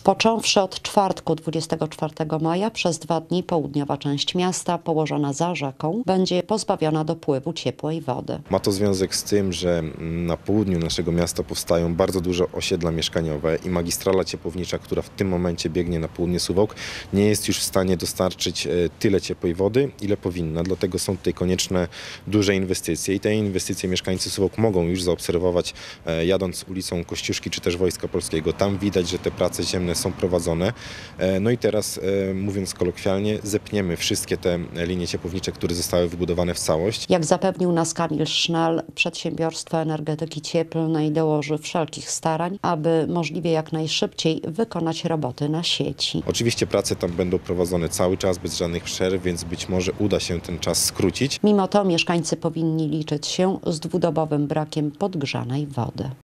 Począwszy od czwartku 24 maja przez 2 dni południowa część miasta położona za rzeką będzie pozbawiona dopływu ciepłej wody. Ma to związek z tym, że na południu naszego miasta powstają bardzo duże osiedla mieszkaniowe i magistrala ciepłownicza, która w tym momencie biegnie na południe Suwałk, nie jest już w stanie dostarczyć tyle ciepłej wody, ile powinna. Dlatego są tutaj konieczne duże inwestycje i te inwestycje mieszkańcy Suwałk mogą już zaobserwować, jadąc ulicą Kościuszki czy też Wojska Polskiego. Tam widać, że te prace ziemne są prowadzone. No i teraz, mówiąc kolokwialnie, zepniemy wszystkie te linie ciepłownicze, które zostały wybudowane w całość. Jak zapewnił nas Kamil Sznel, Przedsiębiorstwo Energetyki Cieplnej dołoży wszelkich starań, aby możliwie jak najszybciej wykonać roboty na sieci. Oczywiście prace tam będą prowadzone cały czas, bez żadnych przerw, więc być może uda się ten czas skrócić. Mimo to mieszkańcy powinni liczyć się z dwudobowym brakiem podgrzanej wody.